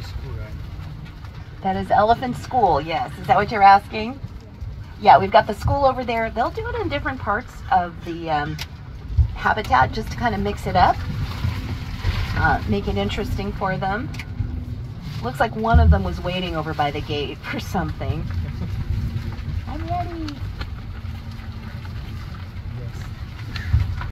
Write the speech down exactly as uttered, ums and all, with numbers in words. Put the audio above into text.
elephant school, right? That is elephant school, yes. Is that what you're asking? Yeah, we've got the school over there. They'll do it in different parts of the um, habitat just to kind of mix it up, uh, make it interesting for them. Looks like one of them was waiting over by the gate for something. I'm ready.